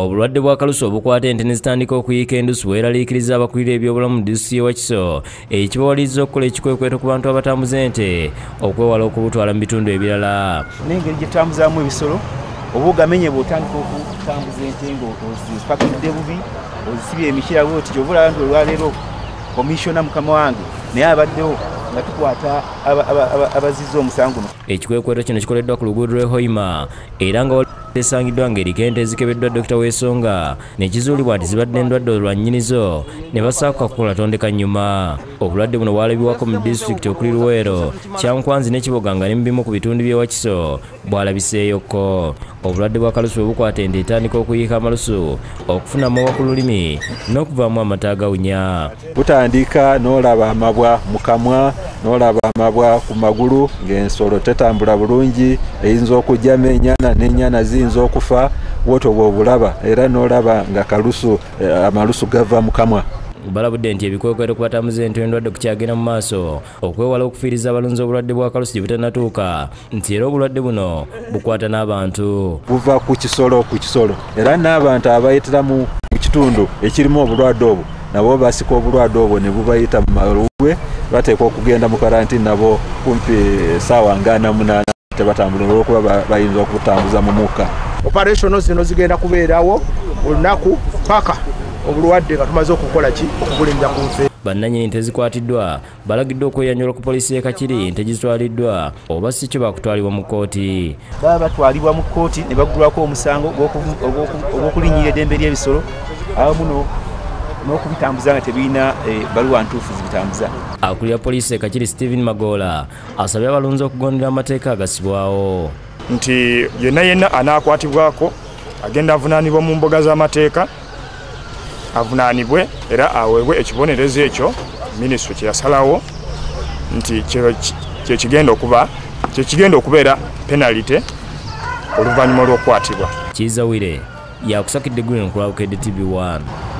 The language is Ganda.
Obulwadde bwa kalusu obukwata ente ne zitandika okuyiika endusu bweraliikiriza abakulira ebyobulamu mu disitulikiti y'e Wakiso ekibawalirizza okukola ekikwekweto ku bantu abatambuza ente okwewala okubutwala mu bitundu ebirala. N'engeri gye tutambuzaamu ebisolo oba ogamenye bw'otandika okutambuza ente ng'ozipakidde bubi ozisibye emikira bw'oti gy'obulaba nti olwaleero komishona mukama wange naye abaddewo nga tukwata abazizza omusango. Ekikwekweto kino kikoleddwa ku luguudo lw'e Hoima era nga esangiddwa ng'eriko ente ezikebeddwa Dr. Weesonga ne kizuulibwa nti zibadde endwadde olwannyinizo ne basaako kukola tondeka nnyuma. Obulwadde buno bwalabibwako mu disitulikiti okuli Luweero, Kyankwanzi ne Kiboga nga ne mu bimu ku bitundu by'e Wakiso bwalabiseeyoko. Obulwadde bwa kalusu obukwata ente etandika okuyiika amalusu, okufuna amabwa ku lulimi n'okuvaamu amata agawunya. Butandika n'olaba amabwa mu kamwa n'olaba amabwa ku magulu ng'ensolo tetambula bulungi, eyinza okujjamu ennyana n'ennyana ziyinza okufa bw'otyo bw'obulaba era n'olaba nga kalusu amalusu gava mu kamwa. Balabudde nti ebikwekweto ku batambuza ente endwadde kukyagenda mu maaso okwewala okufiiriza abalunzi obulwadde bwa kalusu gye butanatuuka nti era obulwadde buno bukwata n'abantu. Buva ku kisolo era n'abantu abayitira mu kitundu ekirimu obulwadde obwo nabo basika obulwadde obwo ne bubayita mu malugwe bateekwa okugenda mu karantini nabo kumpi essaawa nga 48 tebatambula olw'okuba bayinza okutambuza mu mukka. Operation zino zigenda kubeerawo olunaku paka obulwadde nga tumaze okukola ki okubulinda ku nfe. Bannannyini ente zikwatiddwa balagiddwa okweyanjula ku poliisi y'e Kakiri ente gizitwaliddwa oba si kyo bakutwalibwa mu kkooti. Baba batwalibwa mu kkooti ne baggulwako omusango ogw'okulinnyira eddembe ly'ebisolo awamu n'okubitambuza nga tebirina baluwa ntuufu zibitambuza. Akulira poliisi e Kakiri Stephen Magola asabye abalunzi okugondera amateeka agasibwawo. Nti yenna anaakwatibwako agenda avunaanibwa mu mboga z'amateeka avunaanibwe era aweebwe ekibonerezo ekyo minisitule kye yasalawo nti kye kigenda okubeera penalite oluvannyuma lw'okukwatibwa. Kizawire yakusakidde Green ku Bukedde TV1.